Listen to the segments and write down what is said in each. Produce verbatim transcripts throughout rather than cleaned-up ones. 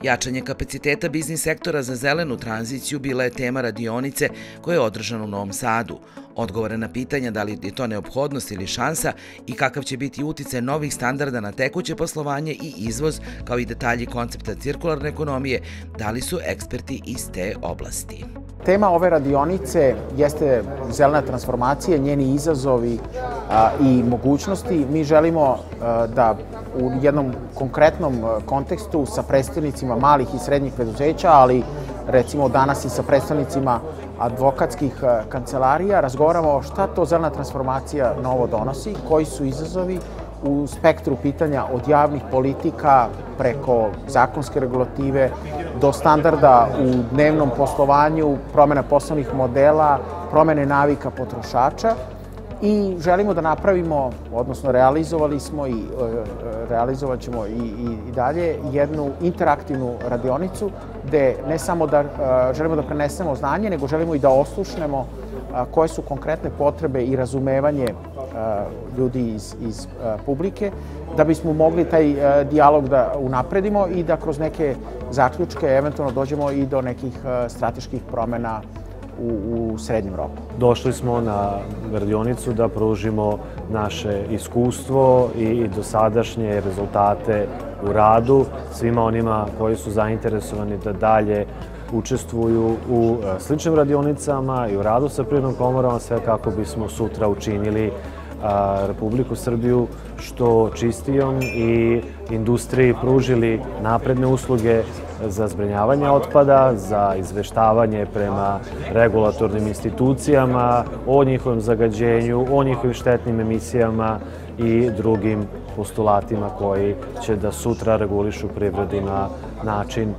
Jačanje kapaciteta biznis sektora za zelenu tranziciju bila je tema radionice koja je održana u Novom Sadu. Odgovore na pitanja da li je to neophodnost ili šansa i kakav će biti uticaj novih standarda na tekuće poslovanje i izvoz, kao i detalji koncepta cirkularne ekonomije, dali su eksperti iz te oblasti. Tema ove radionice jeste zelena transformacija, njeni izazovi i mogućnosti. Mi želimo da u jednom konkretnom kontekstu sa predstavnicima malih i srednjih preduzeća, ali recimo danas i sa predstavnicima advokatskih kancelarija, razgovaramo šta to zelena transformacija novo donosi, koji su izazovi u spektru pitanja od javnih politika preko zakonske regulative do standarda u dnevnom poslovanju, promjena poslovnih modela, promjene navika potrošača i želimo da napravimo, odnosno realizovali smo i realizovat ćemo i dalje jednu interaktivnu radionicu gde ne samo da želimo da prenesemo znanje, nego želimo i da oslušnemo koje su konkretne potrebe i razumevanje ljudi iz publike, da bismo mogli taj dijalog da unapredimo i da kroz neke zaključke eventualno dođemo i do nekih strateških promjena u srednjem roku. Došli smo na radionicu da pružimo naše iskustvo i dosadašnje rezultate u radu svima onima koji su zainteresovani da dalje učestvuju u sličnim radionicama i u radu sa Privrednom komorom, sve kako bismo sutra učinili Republiku Srbiju što čistijom i industriji pružili napredne usluge za zbrinjavanje otpada, za izveštavanje prema regulatornim institucijama o njihovom zagađenju, o njihovim štetnim emisijama i drugim postulatima koji će da sutra regulišu privredu na način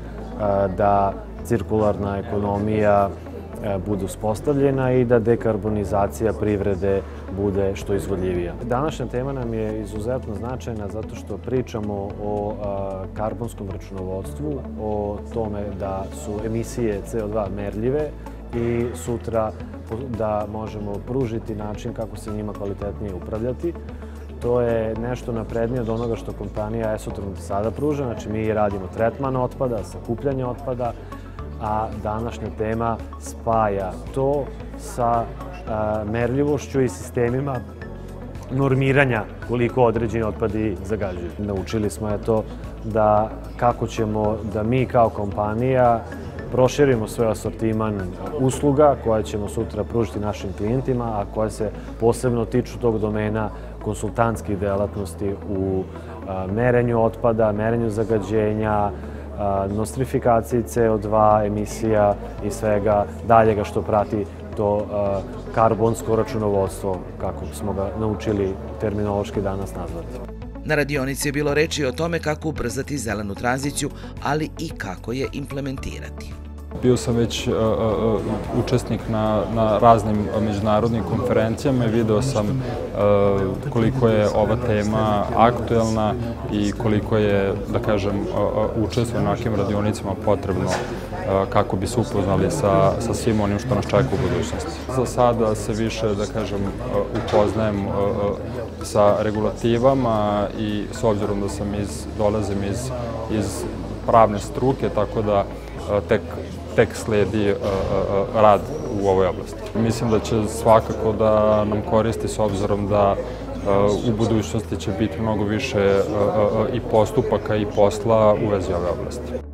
da cirkularna ekonomija bude uspostavljena i da dekarbonizacija privrede bude što izvodljivija. Današnja tema nam je izuzetno značajna zato što pričamo o karbonskom računovodstvu, o tome da su emisije C O dva merljive i sutra da možemo pružiti način kako se njima kvalitetnije upravljati. To je nešto naprednije od onoga što kompanija Esotron sada pruža. Znači, mi radimo tretman otpada, sakupljanje otpada, a današnja tema spaja to sa merljivošću i sistemima normiranja koliko određeni otpadi zagađuju. Naučili smo eto da kako ćemo da mi kao kompanija proširimo svoj asortiman usluga koje ćemo sutra pružiti našim klijentima, a koje se posebno tiču tog domena konsultantskih delatnosti u merenju otpada, merenju zagađenja, nostrifikaciji C O dva, emisija i svega daljega što prati to karbonsko računovodstvo, kako smo ga naučili terminološki danas nazvati. Na radionici je bilo reči o tome kako ubrzati zelenu tranziciju, ali i kako je implementirati. Bio sam već učesnik na raznim međunarodnim konferencijama i video sam koliko je ova tema aktuelna i koliko je, da kažem, učestvovanje na ovakvim radionicama potrebno kako bi se upoznali sa svim onim što nas čeka u budućnosti. Za sada se više, da kažem, upoznajem sa regulativama i s obzirom da sam dolazim iz pravne struke, tako da tek tek sledi rad u ovoj oblasti. Mislim da će svakako da nam koristi s obzirom da u budućnosti će biti mnogo više i postupaka i posla u vezi ove oblasti.